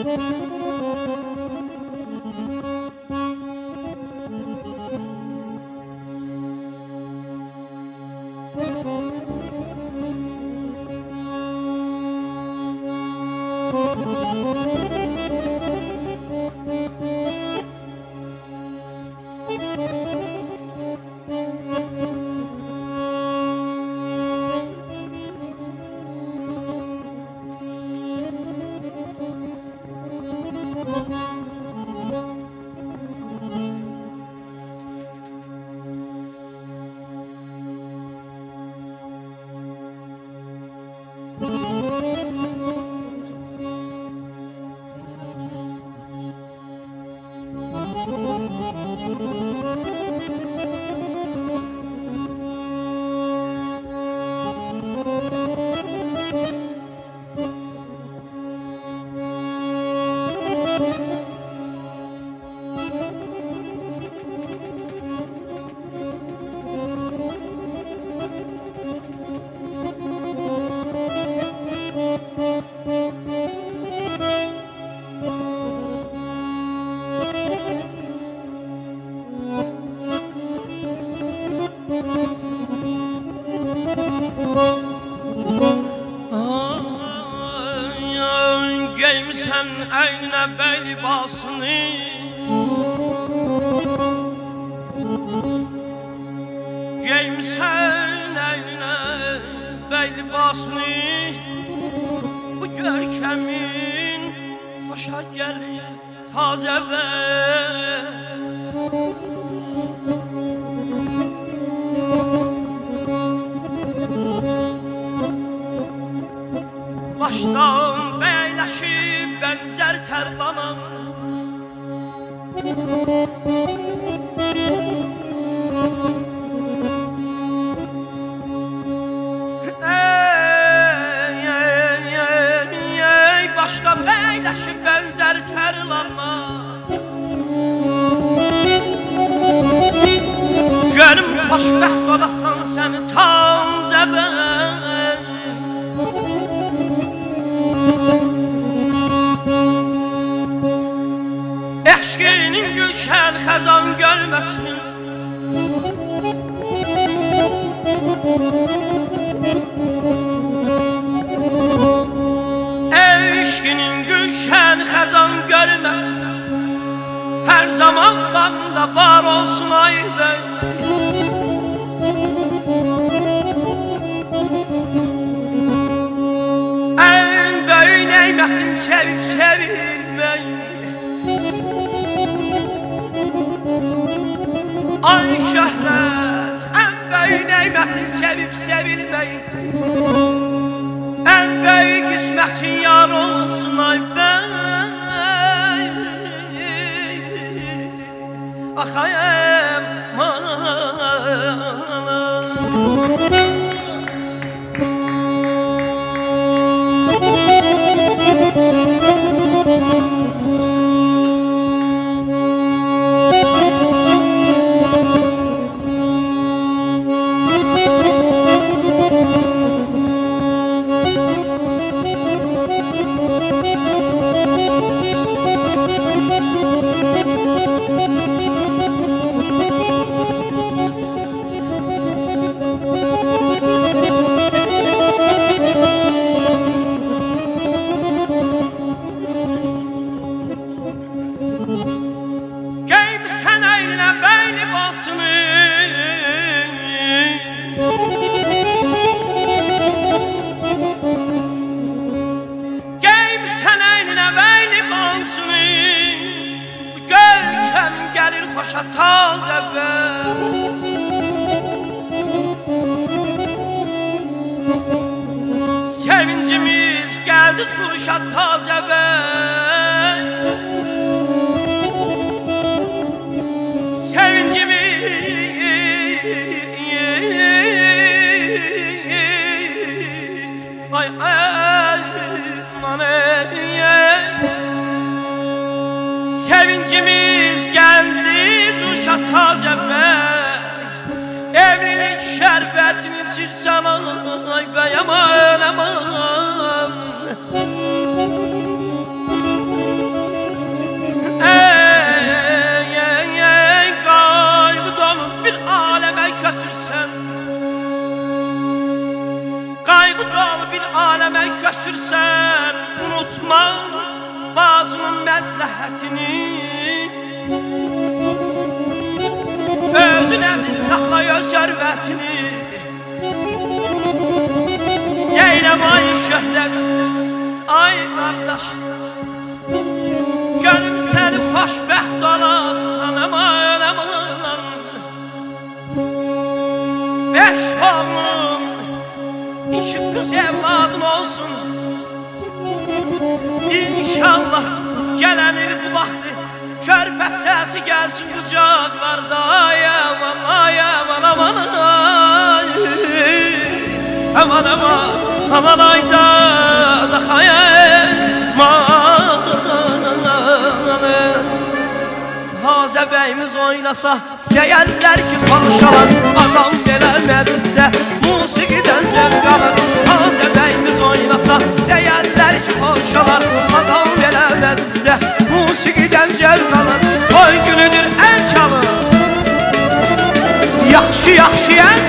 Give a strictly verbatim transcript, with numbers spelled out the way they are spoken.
Geymisən əyninə bəy libasını, Geymisən əyninə bəy libasını, bu görkəmin xoşa gəlir tazə və başdan bəyləşib bənzər tərlanam. Ey, ey, ey, ey, başdan bəyləşib bənzər tərlanam. Görüm xoşbəxt olasan səni tazə bən. Eşkinin gülşən xəzan görməsin, Eşkinin gülşən xəzan görməsin, hər zaman banda var olsun ay bəy. Ən böyük neymətin sevib sevilmək, ay şöhrət, ən böyük neymətin sevib sevilmək, ən böyük qismətin yar olsun ay bəy. Axayım manam Geymisən əyninə bəy libasını, Geymisən əyninə bəy libasını, bu görkəm gəlir xoşa tazə bəy. Sevincimiz gəldi cuşa tazə bəy. Ay ay maneye, sevincimiz geldi cuşa tazə bəy. Evlilik şərbətini içirsən ay bəy, aman aman. saxlay öz sərvətini. Yeyləm ay şöhrət, ay qardaş, gönül səni xoşbəxt olasın, aman aman. Beş oğlum, iki kız evladın olsun. İnşallah gelenir bu vaxtı, körpə səsi gəlsin qucaqlarda. Ay aman, ay aman, aman, ay aman, aman, aman, ayda da xayman. Tazə bəyimiz oynasa, deyərlər ki konuşalar, adam belə məclisdə musiqidən zövq alır. Tazə bəyimiz oynasa, deyərlər ki konuşalar, adam belə məclisdə musiqidən zövq alır. Toy günüdür ən çalır, yaxşı yaxşı ən